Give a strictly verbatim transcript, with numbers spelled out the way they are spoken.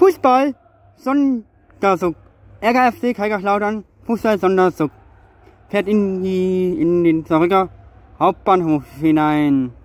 Fußball, Sonderzug. R K F C Kaiserslautern, Fußball, Sonderzug. Fährt in, die, in den Saarbrücker Hauptbahnhof hinein.